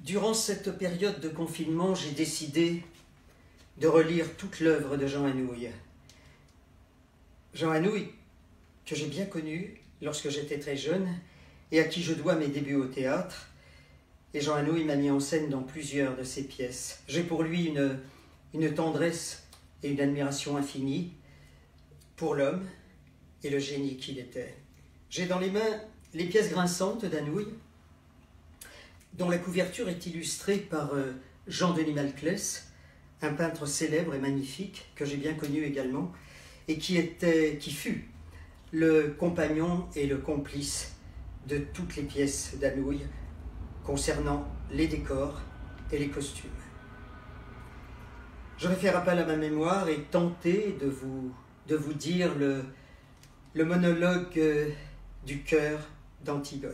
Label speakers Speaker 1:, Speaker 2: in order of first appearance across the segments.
Speaker 1: Durant cette période de confinement, j'ai décidé de relire toute l'œuvre de Jean Anouilh. Jean Anouilh, que j'ai bien connu lorsque j'étais très jeune et à qui je dois mes débuts au théâtre. Et Jean Anouilh m'a mis en scène dans plusieurs de ses pièces. J'ai pour lui une tendresse et une admiration infinie pour l'homme et le génie qu'il était. J'ai dans les mains les pièces grinçantes d'Anouilh, dont la couverture est illustrée par Jean-Denis Malclès, un peintre célèbre et magnifique, que j'ai bien connu également, et qui fut le compagnon et le complice de toutes les pièces d'Anouilh concernant les décors et les costumes. Je vais faire appel à ma mémoire et tenter de vous dire le monologue du cœur d'Antigone.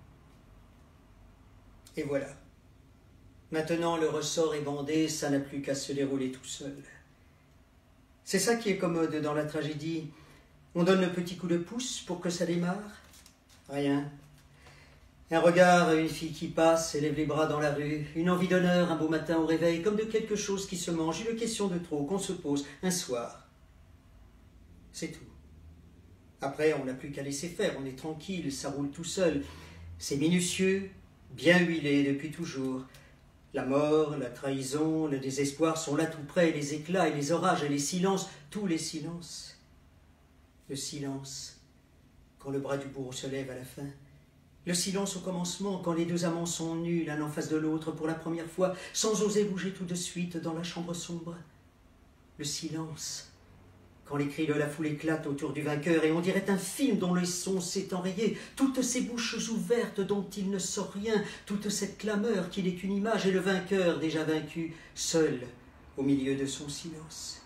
Speaker 1: Et voilà. Maintenant, le ressort est bandé, ça n'a plus qu'à se dérouler tout seul. C'est ça qui est commode dans la tragédie. On donne le petit coup de pouce pour que ça démarre. Rien. Un regard, une fille qui passe, élève les bras dans la rue, une envie d'honneur, un beau matin au réveil, comme de quelque chose qui se mange, une question de trop qu'on se pose un soir. C'est tout. Après, on n'a plus qu'à laisser faire, on est tranquille, ça roule tout seul. C'est minutieux, bien huilé depuis toujours. La mort, la trahison, le désespoir sont là tout près, les éclats et les orages et les silences, tous les silences. Le silence, quand le bras du bourreau se lève à la fin. Le silence au commencement, quand les deux amants sont nus l'un en face de l'autre pour la première fois, sans oser bouger tout de suite dans la chambre sombre. Le silence, quand les cris de la foule éclatent autour du vainqueur et on dirait un film dont le son s'est enrayé, toutes ces bouches ouvertes dont il ne sort rien, toute cette clameur qui n'est qu'une image et le vainqueur déjà vaincu, seul au milieu de son silence.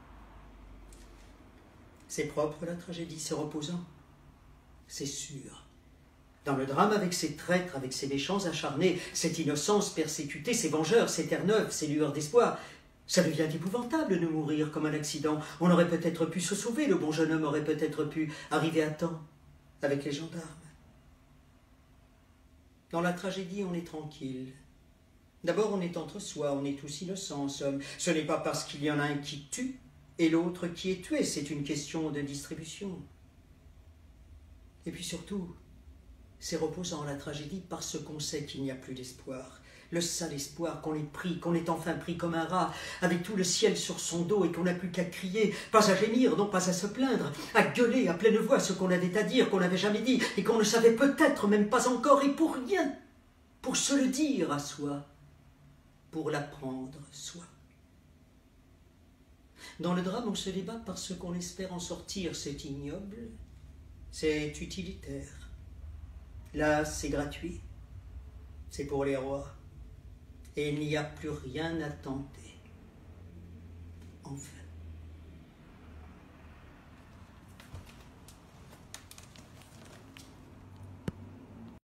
Speaker 1: C'est propre la tragédie, c'est reposant, c'est sûr. Dans le drame, avec ses traîtres, avec ses méchants acharnés, cette innocence persécutée, ces vengeurs, ces terre-neuves, ces lueurs d'espoir, ça devient épouvantable de mourir comme un accident. On aurait peut-être pu se sauver, le bon jeune homme aurait peut-être pu arriver à temps avec les gendarmes. Dans la tragédie, on est tranquille. D'abord, on est entre soi, on est tous innocents en somme. Ce n'est pas parce qu'il y en a un qui tue et l'autre qui est tué, c'est une question de distribution. Et puis surtout, c'est reposant la tragédie parce qu'on sait qu'il n'y a plus d'espoir. Le sale espoir qu'on est pris, qu'on est enfin pris comme un rat, avec tout le ciel sur son dos et qu'on n'a plus qu'à crier, pas à gémir, non pas à se plaindre, à gueuler à pleine voix ce qu'on avait à dire, qu'on n'avait jamais dit et qu'on ne savait peut-être même pas encore et pour rien, pour se le dire à soi, pour l'apprendre soi. Dans le drame, on se débat parce qu'on espère en sortir, c'est ignoble, c'est utilitaire. Là, c'est gratuit, c'est pour les rois, et il n'y a plus rien à tenter. Enfin.